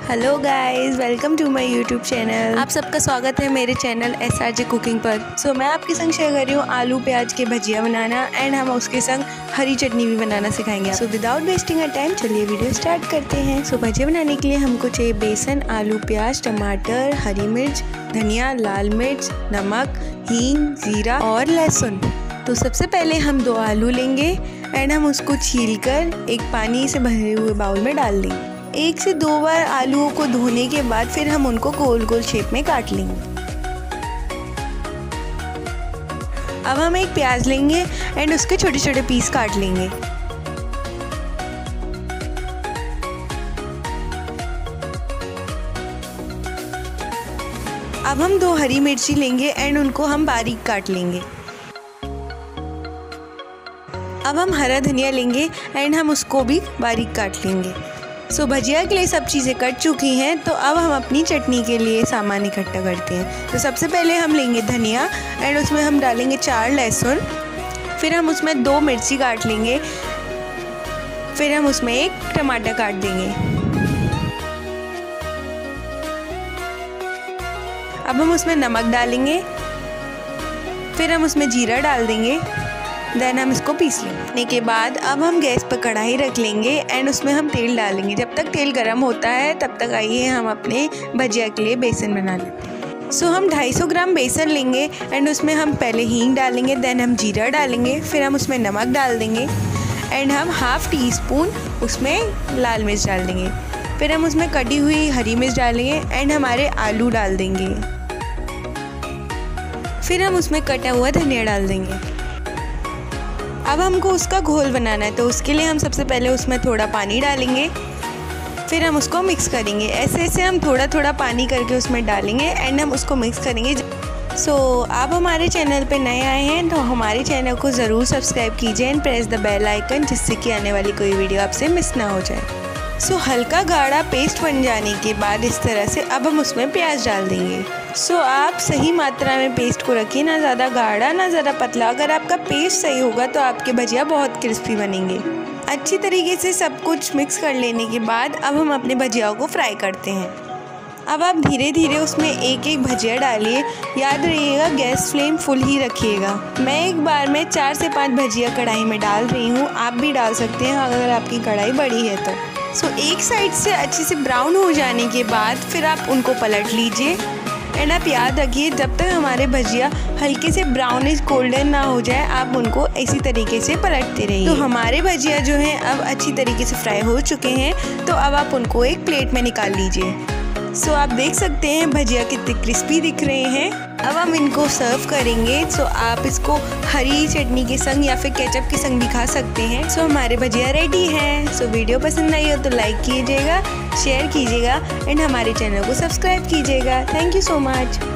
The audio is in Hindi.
Hello guys, welcome to my YouTube channel. आप सबका स्वागत है मेरे चैनल SRJ कुकिंग पर। मैं आपके संग शेयर कर रही हूँ आलू प्याज के भजिया बनाना एंड हम उसके संग हरी चटनी भी बनाना सिखाएंगे। विदाउट वेस्टिंग अ टाइम चलिए वीडियो स्टार्ट करते हैं। भजिया बनाने के लिए हमको चाहिए बेसन, आलू, प्याज, टमाटर, हरी मिर्च, धनिया, लाल मिर्च, नमक, हींग, जीरा और लहसुन। तो सबसे पहले हम 2 आलू लेंगे एंड हम उसको छीलकर एक पानी से भरे हुए बाउल में डाल देंगे। 1 से 2 बार आलूओं को धोने के बाद फिर हम उनको गोल गोल शेप में काट लेंगे। अब हम एक प्याज लेंगे एंड उसके छोटे छोटे पीस काट लेंगे। अब हम 2 हरी मिर्ची लेंगे एंड उनको हम बारीक काट लेंगे। अब हम हरा धनिया लेंगे एंड हम उसको भी बारीक काट लेंगे। भजिया के लिए सब चीज़ें कट चुकी हैं, तो अब हम अपनी चटनी के लिए सामान इकट्ठा करते हैं। सबसे पहले हम लेंगे धनिया एंड उसमें हम डालेंगे 4 लहसुन, फिर हम उसमें 2 मिर्ची काट लेंगे, फिर हम उसमें 1 टमाटर काट देंगे। अब हम उसमें नमक डालेंगे, फिर हम उसमें जीरा डाल देंगे, देन हम इसको पीस लेंगे। के बाद अब हम गैस पर कढ़ाई रख लेंगे एंड उसमें हम तेल डालेंगे। जब तक तेल गर्म होता है तब तक आइए हम अपने भजिया के लिए बेसन बना लेते हैं। हम 250 ग्राम बेसन लेंगे एंड उसमें हम पहले हींग डालेंगे, देन हम जीरा डालेंगे, फिर हम उसमें नमक डाल देंगे एंड हम ½ टीस्पून उसमें लाल मिर्च डाल देंगे, फिर हम उसमें कटी हुई हरी मिर्च डालेंगे एंड हमारे आलू डाल देंगे, फिर हम उसमें कटा हुआ धनिया डाल देंगे। अब हमको उसका घोल बनाना है, तो उसके लिए हम सबसे पहले उसमें थोड़ा पानी डालेंगे, फिर हम उसको मिक्स करेंगे। ऐसे हम थोड़ा थोड़ा पानी करके उसमें डालेंगे एंड हम उसको मिक्स करेंगे। आप हमारे चैनल पे नए आए हैं तो हमारे चैनल को ज़रूर सब्सक्राइब कीजिए and press the bell icon, जिससे कि आने वाली कोई वीडियो आपसे मिस ना हो जाए। हल्का गाढ़ा पेस्ट बन जाने के बाद इस तरह से अब हम उसमें प्याज डाल देंगे। आप सही मात्रा में पेस्ट को रखिए, ना ज़्यादा गाढ़ा ना ज़्यादा पतला। अगर आपका पेस्ट सही होगा तो आपके भजिया बहुत क्रिस्पी बनेंगे। अच्छी तरीके से सब कुछ मिक्स कर लेने के बाद अब हम अपने भजियाओं को फ्राई करते हैं। अब आप धीरे धीरे उसमें एक एक भजिया डालिए। याद रखिएगा गैस फ्लेम फुल ही रखिएगा। मैं एक बार में 4 से 5 भजिया कढ़ाई में डाल रही हूँ, आप भी डाल सकते हैं अगर आपकी कढ़ाई बड़ी है तो। एक साइड से अच्छे से ब्राउन हो जाने के बाद फिर आप उनको पलट लीजिए एंड आप याद रखिए जब तक हमारे भजिया हल्के से ब्राउनिश गोल्डन ना हो जाए आप उनको इसी तरीके से पलटते रहिए। तो हमारे भजिया जो हैं अब अच्छी तरीके से फ्राई हो चुके हैं, तो अब आप उनको एक प्लेट में निकाल लीजिए। आप देख सकते हैं भजिया कितने क्रिस्पी दिख रहे हैं। अब हम इनको सर्व करेंगे। आप इसको हरी चटनी के संग या फिर केचप के संग भी खा सकते हैं। हमारे भजिया रेडी हैं। वीडियो पसंद आई हो तो लाइक कीजिएगा, शेयर कीजिएगा एंड हमारे चैनल को सब्सक्राइब कीजिएगा। Thank you so much.